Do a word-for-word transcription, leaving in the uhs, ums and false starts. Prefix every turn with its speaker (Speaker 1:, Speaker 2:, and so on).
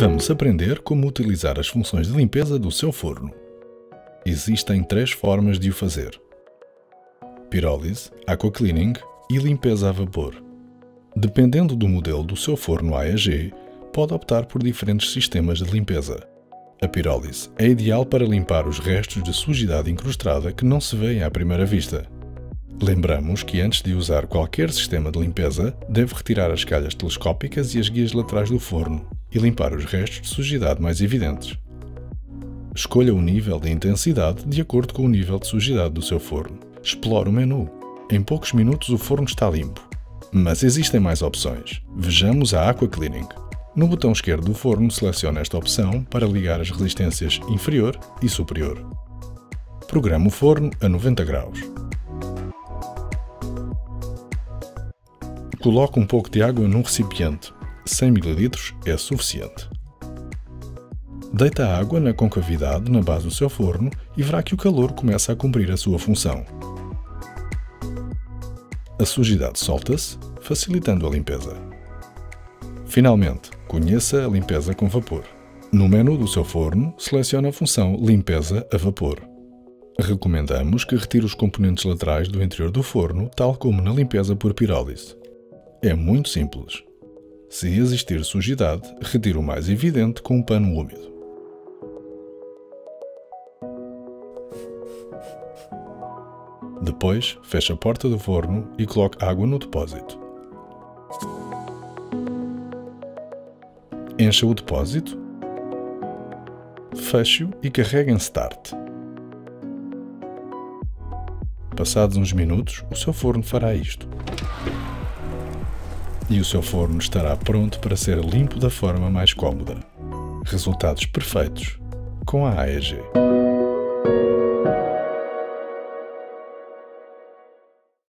Speaker 1: Vamos aprender como utilizar as funções de limpeza do seu forno. Existem três formas de o fazer: pirólise, aquacleaning e limpeza a vapor. Dependendo do modelo do seu forno A E G, pode optar por diferentes sistemas de limpeza. A pirólise é ideal para limpar os restos de sujidade incrustada que não se vêem à primeira vista. Lembramos que antes de usar qualquer sistema de limpeza, deve retirar as calhas telescópicas e as guias laterais do forno e limpar os restos de sujidade mais evidentes. Escolha o nível de intensidade de acordo com o nível de sujidade do seu forno. Explore o menu. Em poucos minutos o forno está limpo. Mas existem mais opções. Vejamos a aquacleaning. No botão esquerdo do forno, selecione esta opção para ligar as resistências inferior e superior. Programe o forno a noventa graus. Coloque um pouco de água num recipiente. cem mililitros é suficiente. Deita a água na concavidade na base do seu forno e verá que o calor começa a cumprir a sua função. A sujidade solta-se, facilitando a limpeza. Finalmente, conheça a limpeza com vapor. No menu do seu forno, selecione a função Limpeza a vapor. Recomendamos que retire os componentes laterais do interior do forno, tal como na limpeza por pirólise. É muito simples. Se existir sujidade, retire o mais evidente com um pano úmido. Depois, feche a porta do forno e coloque água no depósito. Encha o depósito, feche-o e carregue em Start. Passados uns minutos, o seu forno fará isto. E o seu forno estará pronto para ser limpo da forma mais cómoda. Resultados perfeitos com a A E G.